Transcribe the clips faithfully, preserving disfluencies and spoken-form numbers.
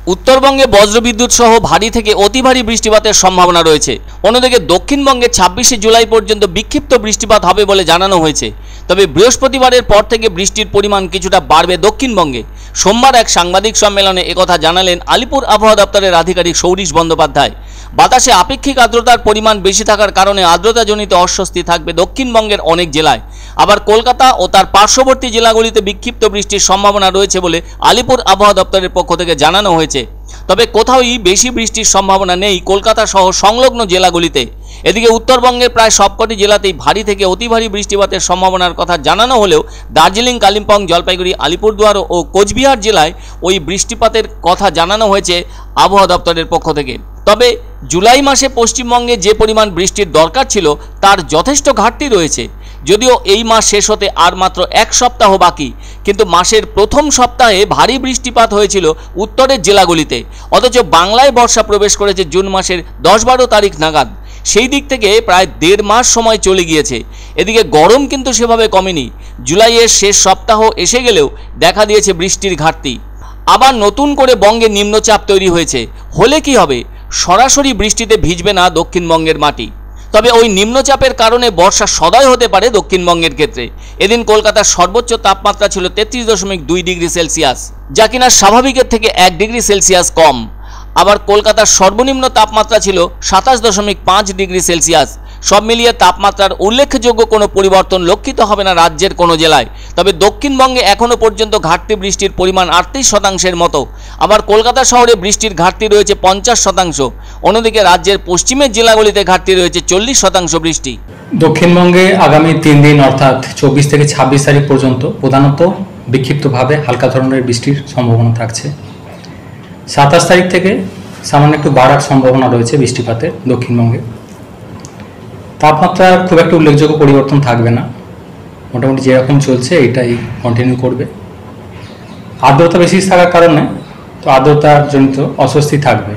उत्तरबंगे बज्रविद्युत सह भारी থেকে অতি ভারী বৃষ্টিপাতের সম্ভাবনা রয়েছে। অন্যদিকে দক্ষিণবঙ্গে ছাব্বিশে জুলাই পর্যন্ত বিক্ষিপ্ত বৃষ্টিপাত হবে বলে জানানো হয়েছে। তবে বৃহস্পতিবারের পর থেকে বৃষ্টির পরিমাণ কিছুটা বাড়বে দক্ষিণবঙ্গে। সোমবার এক সাংবাদিক সম্মেলনে একথা জানালেন আলিপুর আবহাওয়া দপ্তরের আধিকারিক সৌরিশ বন্দ্যোপাধ্যায়। বাতাসে আপেক্ষিক আর্দ্রতার পরিমাণ বেশি থাকার কারণে আর্দ্রতাজনিত অস্বস্তি থাকবে দক্ষিণবঙ্গের অনেক জেলায়। আবার কলকাতা ও তার পার্শ্ববর্তী জেলাগুলিতে বিক্ষিপ্ত বৃষ্টির সম্ভাবনা রয়েছে বলে আলিপুর আবহাওয়া দপ্তরের পক্ষ থেকে জানানো হয়েছে। তবে কোথাওই বেশি বৃষ্টির সম্ভাবনা নেই কলকাতা সহ সংলগ্ন জেলাগুলিতে। এদিকে উত্তরবঙ্গের প্রায় সবকটি জেলাতেই ভারী থেকে অতি ভারী বৃষ্টিপাতের সম্ভাবনার কথা জানানো হলেও দার্জিলিং, কালিম্পং, জলপাইগুড়ি, আলিপুরদুয়ার ও কোচবিহার জেলায় ওই বৃষ্টিপাতের কথা জানানো হয়েছে আবহাওয়া দপ্তরের পক্ষ থেকে। তবে জুলাই মাসে পশ্চিমবঙ্গে যে পরিমাণ বৃষ্টির দরকার ছিল তার যথেষ্ট ঘাটতি রয়েছে। যদিও এই মাস শেষ হতে আর মাত্র এক সপ্তাহ বাকি, কিন্তু মাসের প্রথম সপ্তাহে ভারী বৃষ্টিপাত হয়েছিল উত্তরের জেলাগুলিতে। অথচ বাংলায় বর্ষা প্রবেশ করেছে জুন মাসের দশ বারো তারিখ নাগাদ। সেই দিক থেকে প্রায় দেড় মাস সময় চলে গিয়েছে। এদিকে গরম কিন্তু সেভাবে কমেনি। জুলাইয়ের শেষ সপ্তাহ এসে গেলেও দেখা দিয়েছে বৃষ্টির ঘাটতি। আবার নতুন করে বঙ্গে নিম্নচাপ তৈরি হয়েছে। হলে কি হবে? সরাসরি বৃষ্টিতে ভিজবে না দক্ষিণবঙ্গের মাটি। তবে ওই নিম্নচাপের কারণে বর্ষা সদয় হতে পারে দক্ষিণবঙ্গের ক্ষেত্রে। এদিন কলকাতার সর্বোচ্চ তাপমাত্রা ছিল তেত্রিশ দশমিক দুই ডিগ্রি সেলসিয়াস, যা কিনা স্বাভাবিকের থেকে এক ডিগ্রি সেলসিয়াস কম। আবার কলকাতার সর্বনিম্ন তাপমাত্রা ছিল সাতাশ দশমিক পাঁচ ডিগ্রি সেলসিয়াস। সব মিলিয়ে তাপমাত্রার উল্লেখযোগ্য কোনো পরিবর্তন লক্ষিত হবে না রাজ্যের কোনো জেলায়। তবে দক্ষিণবঙ্গে এখনও পর্যন্ত ঘাটতি বৃষ্টির পরিমাণ আটত্রিশ শতাংশের মতো। আবার কলকাতা শহরে বৃষ্টির ঘাটতি রয়েছে পঞ্চাশ শতাংশ। অন্যদিকে রাজ্যের পশ্চিমের জেলাগুলিতে ঘাটতি রয়েছে চল্লিশ শতাংশ বৃষ্টি। দক্ষিণবঙ্গে আগামী তিন দিন অর্থাৎ চব্বিশ থেকে ছাব্বিশ তারিখ পর্যন্ত প্রধানত বিক্ষিপ্তভাবে হালকা ধরনের বৃষ্টির সম্ভাবনা থাকছে। সাতাশ তারিখ থেকে সামান্য একটু বাড়ার সম্ভাবনা রয়েছে বৃষ্টিপাতের দক্ষিণবঙ্গে। তাপমাত্রার খুব একটা উল্লেখযোগ্য পরিবর্তন থাকবে না, মোটামুটি যেরকম চলছে এটাই কন্টিনিউ করবে। আর্দ্রতা বেশি থাকার কারণে তো আর্দ্রতার জনিত অস্বস্তি থাকবে।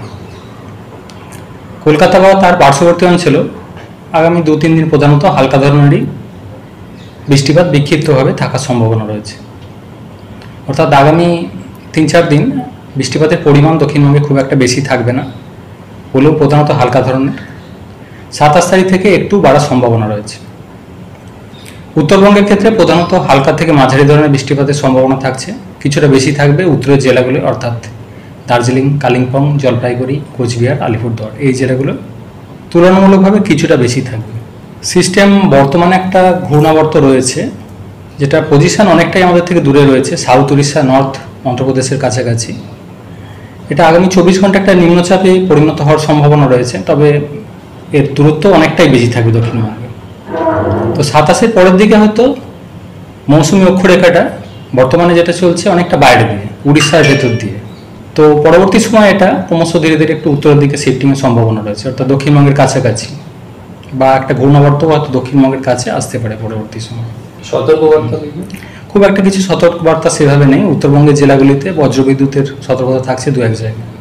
কলকাতা বা তার পার্শ্ববর্তী অঞ্চলে আগামী দু তিন দিন প্রধানত হালকা ধরনেরই বৃষ্টিপাত বিক্ষিপ্তভাবে থাকার সম্ভাবনা রয়েছে। অর্থাৎ আগামী তিন চার দিন বৃষ্টিপাতের পরিমাণ দক্ষিণবঙ্গে খুব একটা বেশি থাকবে না, হলেও প্রধানত হালকা ধরনের। সাতাশ তারিখ থেকে একটু বাড়ার সম্ভাবনা রয়েছে। উত্তরবঙ্গের ক্ষেত্রে প্রধানত হালকা থেকে মাঝারি ধরনের বৃষ্টিপাতের সম্ভাবনা থাকছে। কিছুটা বেশি থাকবে উত্তরের জেলাগুলো, অর্থাৎ দার্জিলিং, কালিম্পং, জলপাইগুড়ি, কোচবিহার, আলিপুরদুয়ার এই জেলাগুলো তুলনামূলকভাবে কিছুটা বেশি থাকবে। সিস্টেম বর্তমানে একটা ঘূর্ণাবর্ত রয়েছে, যেটা পজিশন অনেকটাই আমাদের থেকে দূরে রয়েছে, সাউথ উড়িষ্যা, নর্থ অন্ধ্রপ্রদেশের কাছাকাছি। এটা আগামী চব্বিশ ঘন্টা একটা নিম্নচাপে পরিণত হওয়ার সম্ভাবনা রয়েছে, তবে এর দূরত্ব অনেকটাই বেশি থাকবে দক্ষিণবঙ্গে। তো সাতাশের পরের দিকে হয়তো মৌসুমী অক্ষরেখাটা বর্তমানে যেটা চলছে অনেকটা বাইরে দিয়ে, উড়িষ্যার ভেতর দিয়ে। তো পরবর্তী সময় এটা ক্রমশ ধীরে ধীরে একটু উত্তরের দিকে শিফটিংয়ের সম্ভাবনা রয়েছে, অর্থাৎ দক্ষিণবঙ্গের কাছাকাছি বা একটা ঘূর্ণাবর্ত হয়তো দক্ষিণবঙ্গের কাছে আসতে পারে পরবর্তী সময়। সতর্কবার্তা খুব একটা কিছু সতর্কবার্তা সেভাবে নেই। উত্তরবঙ্গের জেলাগুলিতে বজ্রবিদ্যুতের সতর্কতা থাকছে দু এক জায়গায়।